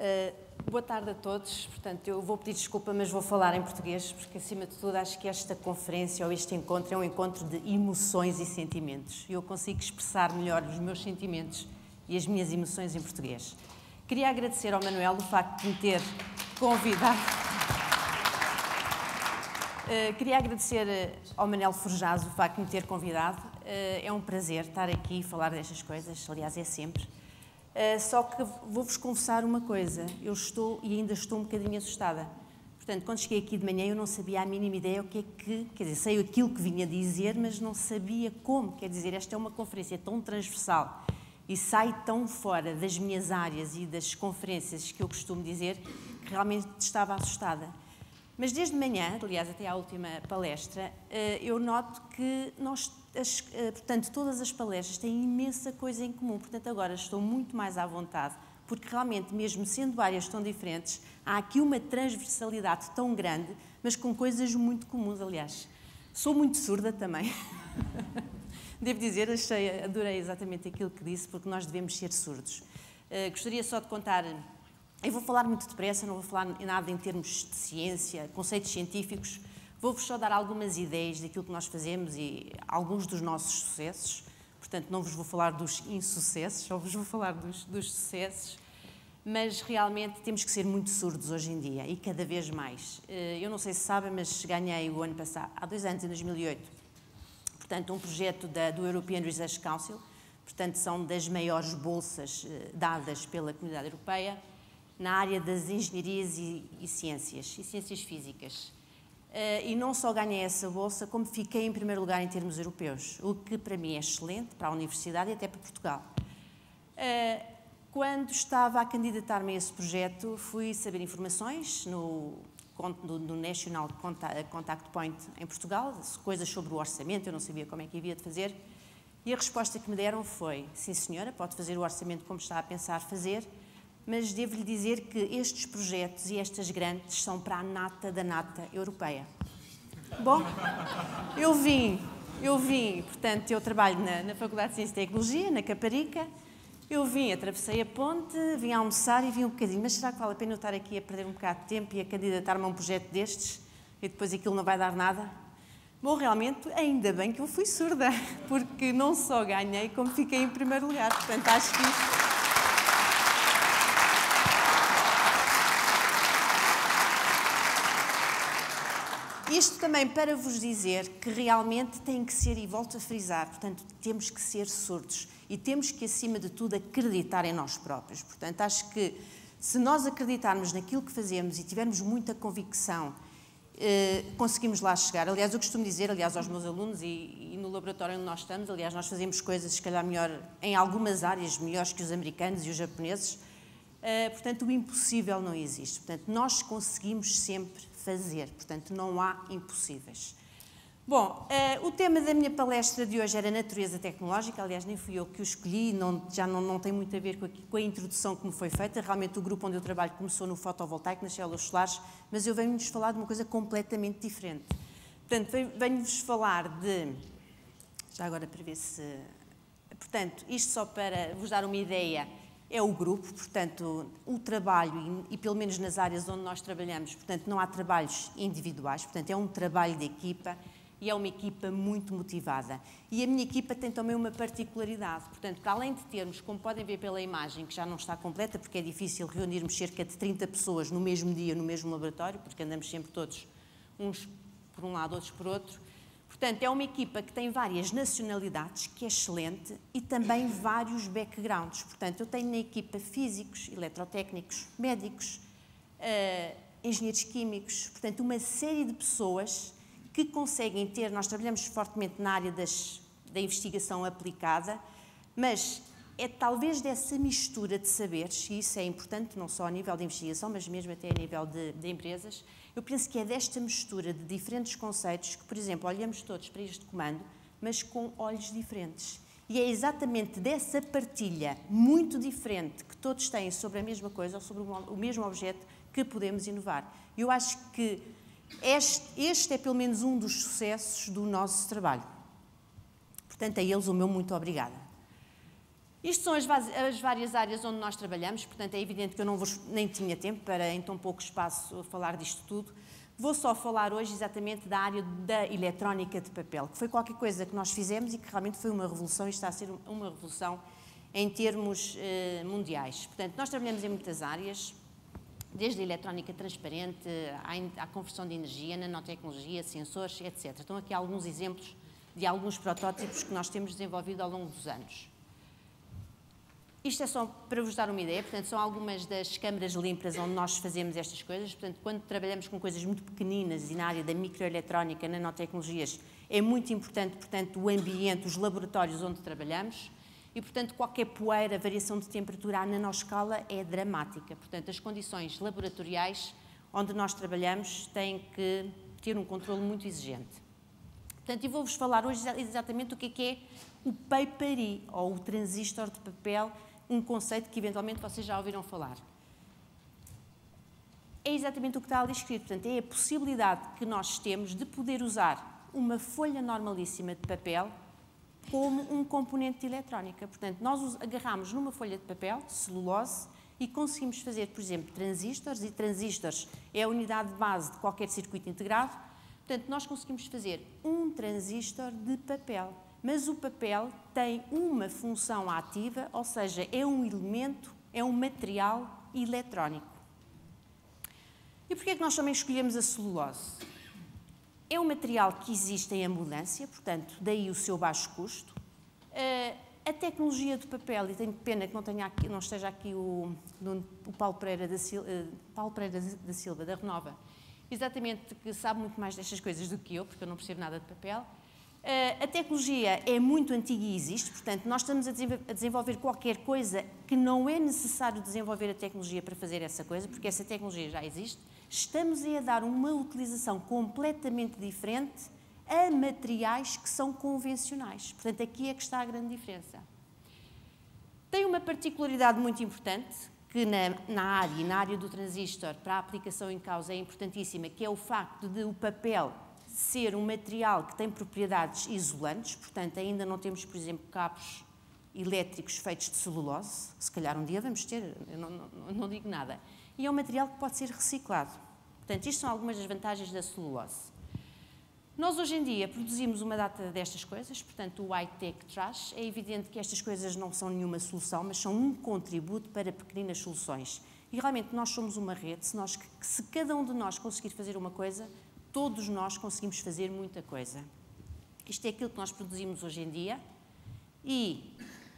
Boa tarde a todos. Portanto, eu vou pedir desculpa, mas vou falar em português, porque, acima de tudo, acho que esta conferência ou este encontro é um encontro de emoções e sentimentos. Eu consigo expressar melhor os meus sentimentos e as minhas emoções em português. Queria agradecer ao Manuel o facto de me ter convidado. Queria agradecer ao Manel Forjás o facto de me ter convidado. É um prazer estar aqui e falar destas coisas, aliás, é sempre. Só que vou-vos confessar uma coisa, eu estou e ainda estou um bocadinho assustada. Portanto, quando cheguei aqui de manhã eu não sabia a mínima ideia o que é que... Quer dizer, sei aquilo que vinha dizer, mas não sabia como. Quer dizer, esta é uma conferência tão transversal e sai tão fora das minhas áreas e das conferências que eu costumo dizer que realmente estava assustada. Mas desde manhã, aliás, até à última palestra, eu noto que portanto, todas as palestras têm imensa coisa em comum. Portanto, agora estou muito mais à vontade, porque realmente, mesmo sendo áreas tão diferentes, há aqui uma transversalidade tão grande, mas com coisas muito comuns, aliás. Sou muito surda também. Devo dizer, adorei exatamente aquilo que disse, porque nós devemos ser surdos. Gostaria só de contar... Eu vou falar muito depressa, não vou falar nada em termos de ciência, conceitos científicos. Vou-vos só dar algumas ideias daquilo que nós fazemos e alguns dos nossos sucessos. Portanto, não vos vou falar dos insucessos, só vos vou falar dos sucessos. Mas, realmente, temos que ser muito surdos hoje em dia e cada vez mais. Eu não sei se sabem, mas ganhei o ano passado, há 2 anos, em 2008, portanto, um projeto do European Research Council. Portanto, são das maiores bolsas dadas pela Comunidade Europeia na área das engenharias e ciências físicas. E não só ganhei essa bolsa, como fiquei em primeiro lugar em termos europeus, o que para mim é excelente, para a Universidade e até para Portugal. Quando estava a candidatar-me a esse projeto, fui saber informações no National Contact Point em Portugal, coisas sobre o orçamento, eu não sabia como é que havia de fazer, e a resposta que me deram foi: sim senhora, pode fazer o orçamento como está a pensar fazer, mas devo-lhe dizer que estes projetos e estas grandes são para a nata da nata europeia. Bom, eu vim, portanto, eu trabalho na Faculdade de Ciência e Tecnologia, na Caparica, eu atravessei a ponte, vim almoçar e vim um bocadinho, mas será que vale a pena eu estar aqui a perder um bocado de tempo e a candidatar-me a um projeto destes e depois aquilo não vai dar nada? Bom, realmente, ainda bem que eu fui surda, porque não só ganhei, como fiquei em primeiro lugar, portanto, acho que isto também para vos dizer que realmente tem que ser, e volto a frisar, portanto, temos que ser surdos e temos que, acima de tudo, acreditar em nós próprios. Portanto, acho que se nós acreditarmos naquilo que fazemos e tivermos muita convicção, conseguimos lá chegar. Aliás, eu costumo dizer, aos meus alunos e no laboratório onde nós estamos, aliás, nós fazemos coisas, se calhar, melhor, em algumas áreas, melhores que os americanos e os japoneses. Portanto, o impossível não existe. Portanto, nós conseguimos sempre fazer, portanto, não há impossíveis. Bom, o tema da minha palestra de hoje era natureza tecnológica, aliás, nem fui eu que o escolhi, já não tem muito a ver com a introdução que me foi feita, realmente o grupo onde eu trabalho começou no fotovoltaico, nas células solares, mas eu venho-vos falar de uma coisa completamente diferente. Portanto, venho-vos falar de... Já agora para ver se... Portanto, isto só para vos dar uma ideia... É o grupo, portanto, o trabalho, e pelo menos nas áreas onde nós trabalhamos, portanto, não há trabalhos individuais, portanto, é um trabalho de equipa e é uma equipa muito motivada. E a minha equipa tem também uma particularidade, portanto, para além de termos, como podem ver pela imagem, que já não está completa, porque é difícil reunirmos cerca de 30 pessoas no mesmo dia, no mesmo laboratório, porque andamos sempre todos, uns por um lado, outros por outro. Portanto, é uma equipa que tem várias nacionalidades, que é excelente, e também vários backgrounds. Portanto, eu tenho na equipa físicos, eletrotécnicos, médicos, engenheiros químicos, portanto, uma série de pessoas que conseguem ter... Nós trabalhamos fortemente na área da investigação aplicada, mas é talvez dessa mistura de saberes, e isso é importante não só a nível de investigação, mas mesmo até a nível de empresas. Eu penso que é desta mistura de diferentes conceitos que, por exemplo, olhamos todos para este comando, mas com olhos diferentes. E é exatamente dessa partilha muito diferente que todos têm sobre a mesma coisa ou sobre o mesmo objeto que podemos inovar. Eu acho que este é pelo menos um dos sucessos do nosso trabalho. Portanto, a eles o meu muito obrigada. Isto são as várias áreas onde nós trabalhamos, portanto é evidente que eu nem tinha tempo para, em tão pouco espaço, falar disto tudo. Vou só falar hoje exatamente da área da eletrónica de papel, que foi qualquer coisa que nós fizemos e que realmente foi uma revolução e está a ser uma revolução em termos mundiais. Portanto, nós trabalhamos em muitas áreas, desde a eletrónica transparente, à conversão de energia, nanotecnologia, sensores, etc. Estão aqui alguns exemplos de alguns protótipos que nós temos desenvolvido ao longo dos anos. Isto é só para vos dar uma ideia, portanto, são algumas das câmaras limpas onde nós fazemos estas coisas. Portanto, quando trabalhamos com coisas muito pequeninas e na área da microeletrónica, nanotecnologias, é muito importante, portanto, o ambiente, os laboratórios onde trabalhamos e, portanto, qualquer poeira, variação de temperatura à nanoscala é dramática. Portanto, as condições laboratoriais onde nós trabalhamos têm que ter um controle muito exigente. Portanto, eu vou-vos falar hoje exatamente o que é o papery, ou o transistor de papel, um conceito que eventualmente vocês já ouviram falar. É exatamente o que está ali escrito, portanto, é a possibilidade que nós temos de poder usar uma folha normalíssima de papel como um componente de eletrónica. Portanto, nós agarramos numa folha de papel, celulose, e conseguimos fazer, por exemplo, transistores, e transistores é a unidade de base de qualquer circuito integrado. Portanto, nós conseguimos fazer um transistor de papel. Mas o papel tem uma função ativa, ou seja, é um elemento, é um material eletrónico. E porquê é que nós também escolhemos a celulose? É um material que existe em abundância, portanto, daí o seu baixo custo. A tecnologia do papel, e tenho pena que não esteja aqui o Paulo Pereira da Silva, da Renova, exatamente, que sabe muito mais destas coisas do que eu, porque eu não percebo nada de papel. A tecnologia é muito antiga e existe, portanto, nós estamos a desenvolver qualquer coisa que não é necessário desenvolver a tecnologia para fazer essa coisa, porque essa tecnologia já existe. Estamos a dar uma utilização completamente diferente a materiais que são convencionais. Portanto, aqui é que está a grande diferença. Tem uma particularidade muito importante, que na área do transistor, para a aplicação em causa, é importantíssima, que é o facto de o papel ser um material que tem propriedades isolantes, portanto, ainda não temos, por exemplo, cabos elétricos feitos de celulose, se calhar um dia vamos ter, eu não digo nada. E é um material que pode ser reciclado. Portanto, isto são algumas das vantagens da celulose. Nós, hoje em dia, produzimos uma data destas coisas, portanto, o high-tech trash. É evidente que estas coisas não são nenhuma solução, mas são um contributo para pequeninas soluções. E, realmente, nós somos uma rede. Se cada um de nós conseguir fazer uma coisa, todos nós conseguimos fazer muita coisa. Isto é aquilo que nós produzimos hoje em dia e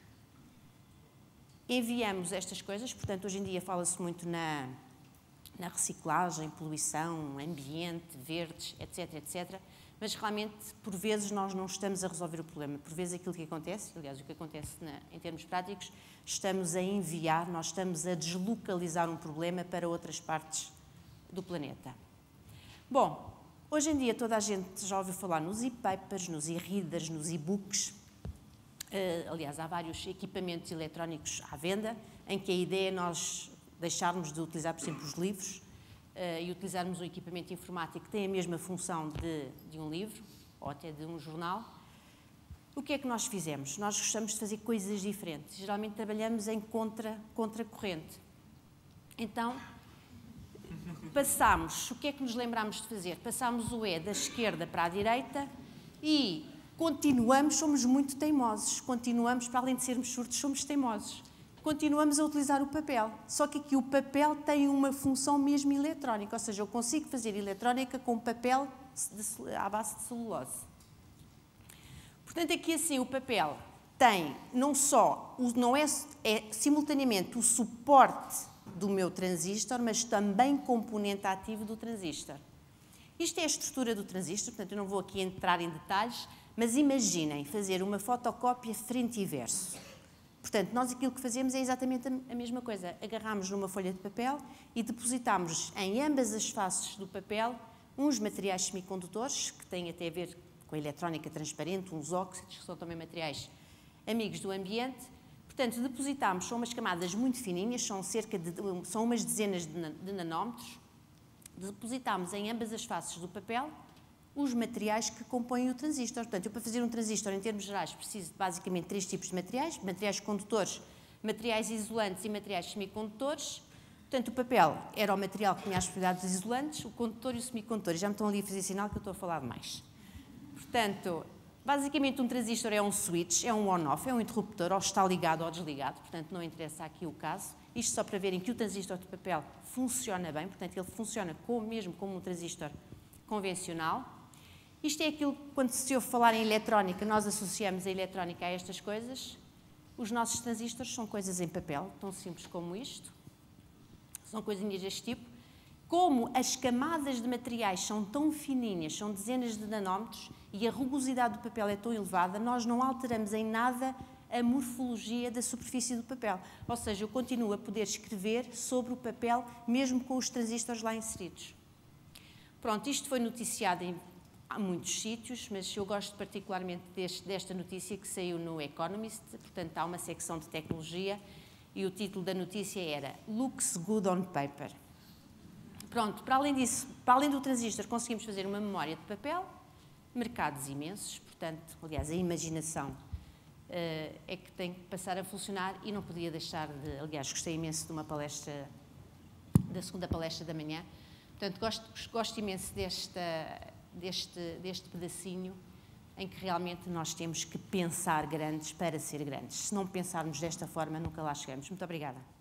enviamos estas coisas. Portanto, hoje em dia fala-se muito na reciclagem, poluição, ambiente, verdes, etc, etc. Mas, realmente, por vezes, nós não estamos a resolver o problema. Por vezes, aquilo que acontece, aliás, o que acontece em termos práticos, estamos a enviar, nós estamos a deslocalizar um problema para outras partes do planeta. Bom, hoje em dia toda a gente já ouviu falar nos e-papers, nos e-readers, nos e-books. Aliás, há vários equipamentos eletrónicos à venda, em que a ideia é nós deixarmos de utilizar, por exemplo, os livros e utilizarmos um equipamento informático que tem a mesma função de um livro ou até de um jornal. O que é que nós fizemos? Nós gostamos de fazer coisas diferentes. Geralmente trabalhamos em contracorrente. Então, passámos, o que é que nos lembramos de fazer? Passámos o E da esquerda para a direita e continuamos, somos muito teimosos. Continuamos, para além de sermos surdos, somos teimosos. Continuamos a utilizar o papel. Só que aqui o papel tem uma função mesmo eletrónica, ou seja, eu consigo fazer eletrónica com papel à base de celulose. Portanto, aqui assim o papel tem não é simultaneamente o suporte do meu transistor, mas também componente ativo do transistor. Isto é a estrutura do transistor, portanto eu não vou aqui entrar em detalhes, mas imaginem fazer uma fotocópia frente e verso. Portanto, nós aquilo que fazemos é exatamente a mesma coisa. Agarramos numa folha de papel e depositamos em ambas as faces do papel uns materiais semicondutores, que têm até a ver com a eletrónica transparente, uns óxidos, que são também materiais amigos do ambiente. Portanto, depositamos, são umas camadas muito fininhas, são umas dezenas de nanómetros. Depositamos em ambas as faces do papel os materiais que compõem o transistor. Portanto, eu para fazer um transistor, em termos gerais, preciso de basicamente 3 tipos de materiais: materiais condutores, materiais isolantes e materiais semicondutores. Portanto, o papel era o material que tinha as propriedades isolantes, o condutor e o semicondutor. Já me estão ali a fazer sinal que eu estou a falar demais. Portanto, basicamente um transistor é um switch, é um on-off, é um interruptor, ou está ligado ou desligado, portanto não interessa aqui o caso. Isto só para verem que o transistor de papel funciona bem, portanto ele funciona mesmo como um transistor convencional. Isto é aquilo que, quando se ouve falar em eletrónica, nós associamos a eletrónica a estas coisas. Os nossos transistores são coisas em papel, tão simples como isto. São coisinhas deste tipo. Como as camadas de materiais são tão fininhas, são dezenas de nanómetros, e a rugosidade do papel é tão elevada, nós não alteramos em nada a morfologia da superfície do papel. Ou seja, eu continuo a poder escrever sobre o papel, mesmo com os transistores lá inseridos. Pronto, isto foi noticiado em muitos sítios, mas eu gosto particularmente desta notícia que saiu no Economist. Portanto, há uma secção de tecnologia e o título da notícia era "Looks good on paper". Pronto, para além disso, para além do transistor, conseguimos fazer uma memória de papel, mercados imensos, portanto, aliás, a imaginação é que tem que passar a funcionar, e não podia deixar de, aliás, gostei imenso de uma palestra, da segunda palestra da manhã, portanto, gosto imenso deste pedacinho em que realmente nós temos que pensar grandes para ser grandes. Se não pensarmos desta forma, nunca lá chegamos. Muito obrigada.